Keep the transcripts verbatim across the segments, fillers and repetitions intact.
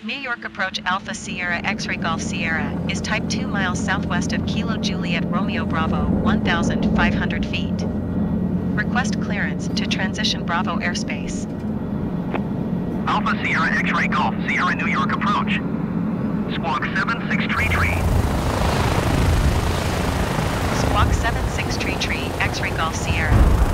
New York approach Alpha Sierra X-Ray Golf Sierra is type two miles southwest of Kilo Juliet Romeo Bravo one thousand five hundred feet. Request clearance to transition Bravo airspace. Alpha Sierra X-Ray Golf Sierra New York approach. Squawk seven six Tree Tree. Squawk seven six Tree Tree X-Ray Golf Sierra.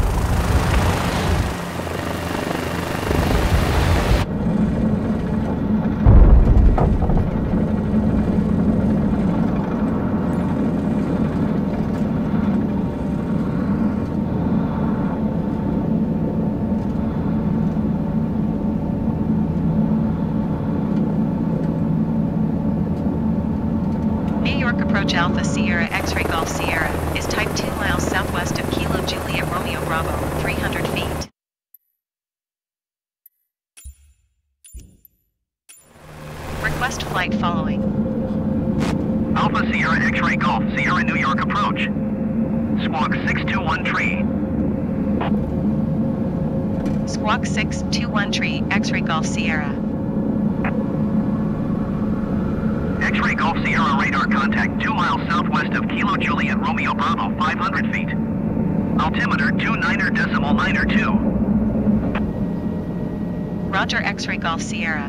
Approach Alpha Sierra X-Ray Golf Sierra is type two miles southwest of Kilo Juliet Romeo Bravo three hundred feet. Request flight following. Alpha Sierra X-Ray Golf Sierra New York approach. Squawk six two one Tree. Squawk six two one Tree X-Ray Golf Sierra. X-Ray Golf Sierra radar contact two miles southwest of Kilo Juliet Romeo Bravo five hundred feet. Altimeter two niner decimal niner two. Roger X-Ray Golf Sierra.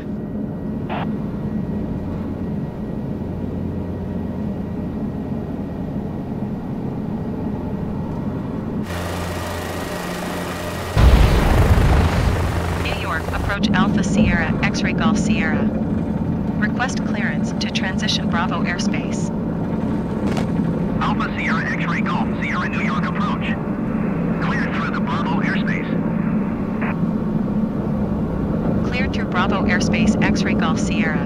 New York approach Alpha Sierra X-Ray Golf Sierra. Request clearance to transition Bravo airspace. Alpha Sierra X-Ray Golf Sierra New York approach. Cleared through the Bravo airspace. Cleared through Bravo airspace X-Ray Golf Sierra.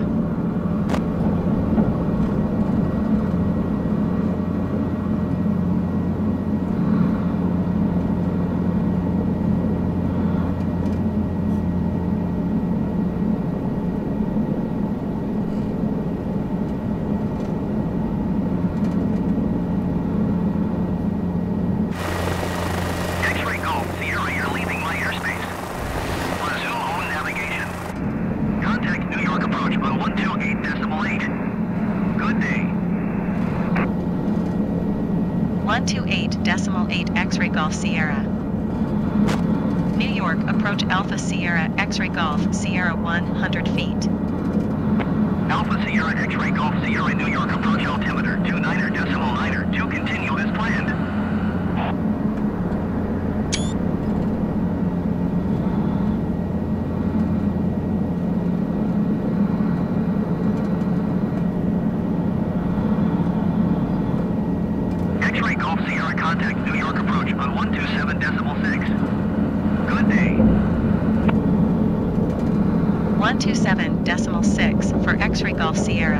one two eight decimal eight X-Ray Golf Sierra. New York approach Alpha Sierra X-Ray Golf Sierra one hundred feet. Alpha Sierra X-Ray Golf Sierra New York approach altimeter two niner decimal niner two continue as planned. Contact New York approach on one two seven decimal six. Good day. one two seven decimal six for X-Ray Golf Sierra.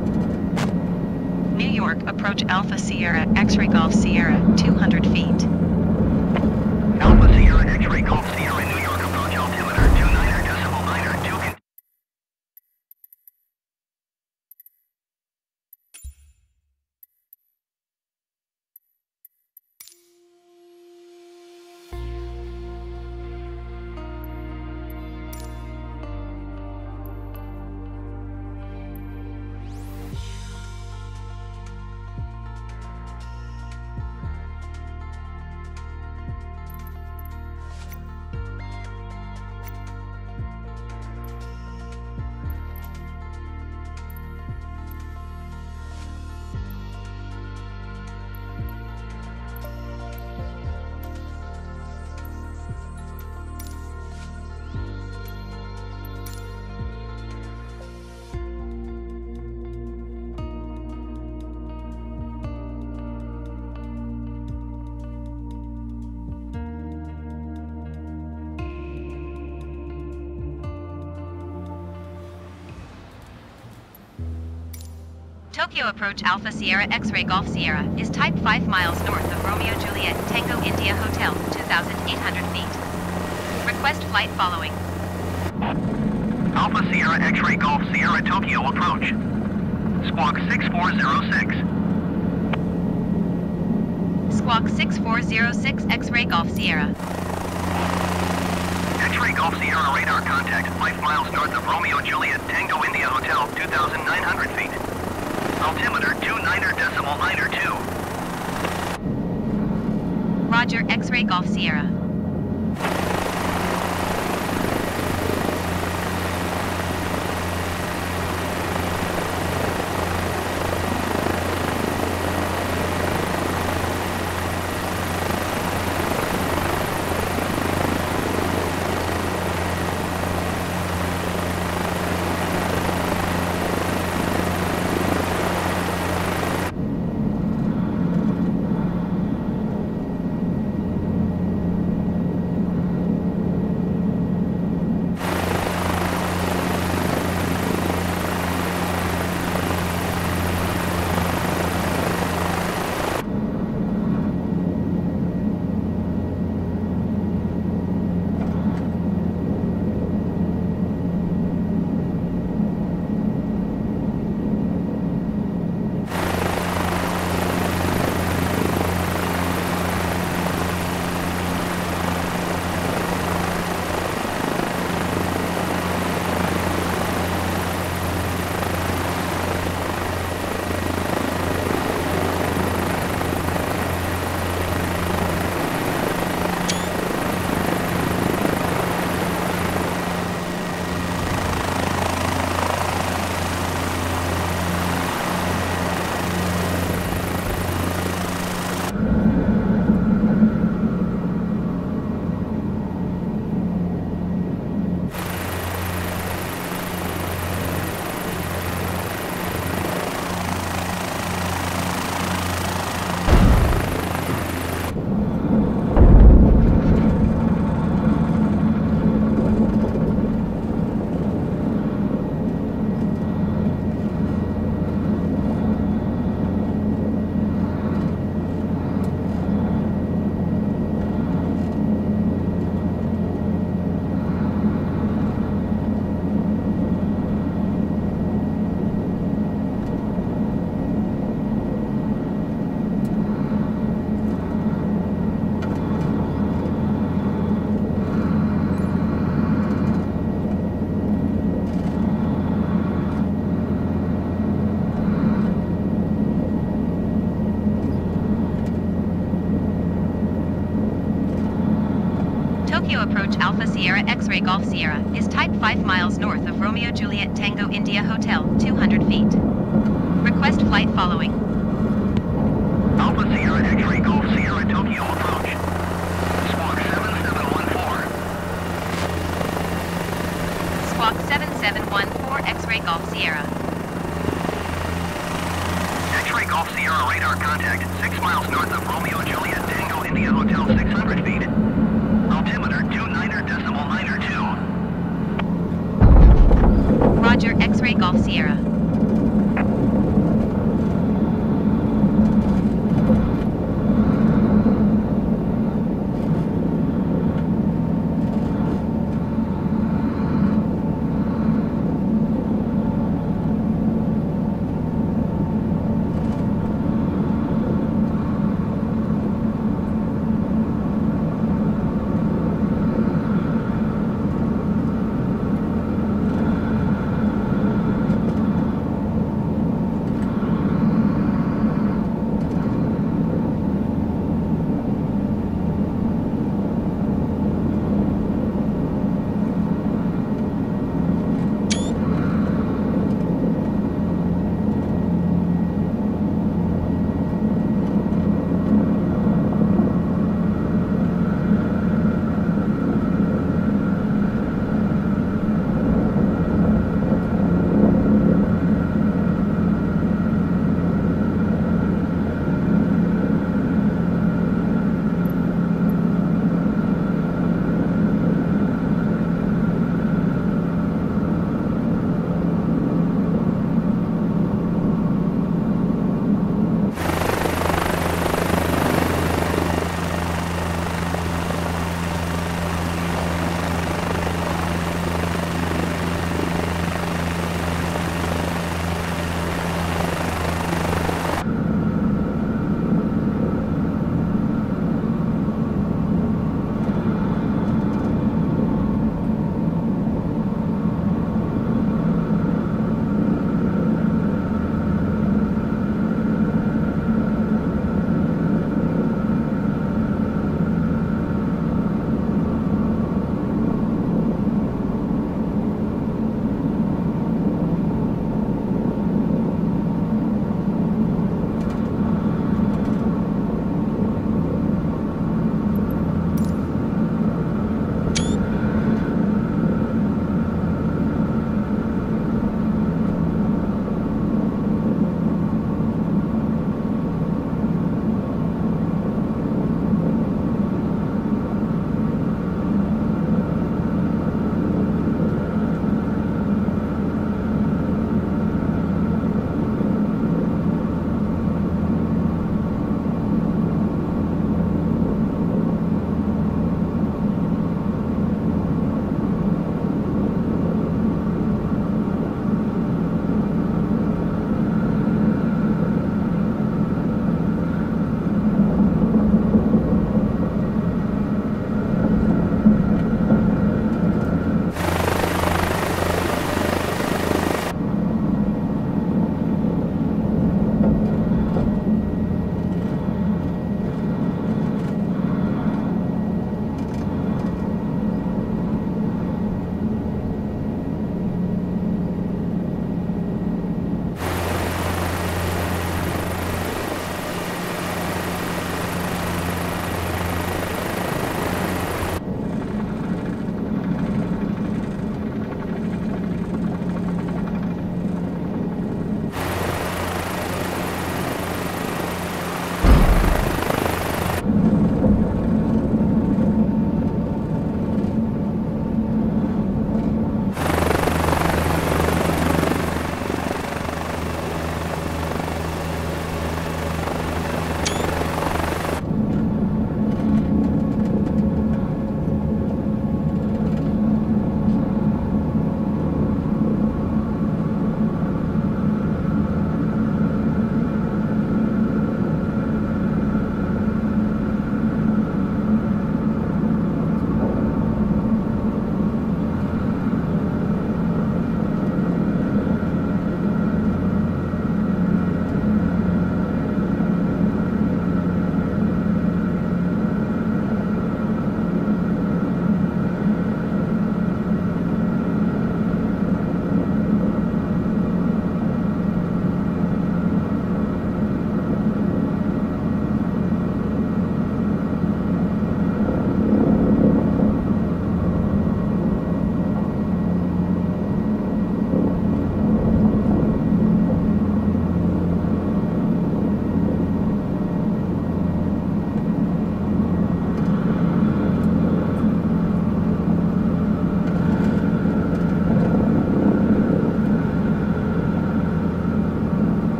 New York approach Alpha Sierra X-Ray Golf Sierra two hundred feet. Alpha Sierra X-Ray Golf Sierra New York approach altimeter two niner decimal niner two. Tokyo approach Alpha Sierra X-Ray Golf Sierra is type five miles north of Romeo Juliet Tango India Hotel, two thousand eight hundred feet. Request flight following. Alpha Sierra X-Ray Golf Sierra Tokyo approach. Squawk six four zero six. Squawk six four zero six X-Ray Golf Sierra. X-Ray Golf Sierra radar contact, five miles north of Romeo Juliet Tango India Hotel, two thousand nine hundred feet. Altimeter two niner decimal niner two. Roger, X-Ray Golf Sierra. Tokyo approach Alpha Sierra X-Ray Golf Sierra is type five miles north of Romeo Juliet Tango India Hotel, two hundred feet. Request flight following. Alpha Sierra X-Ray Golf Sierra Tokyo approach. Squawk seven seven one four. Squawk seven seven one four X-Ray Golf Sierra. X-Ray Golf Sierra radar contact, six miles north of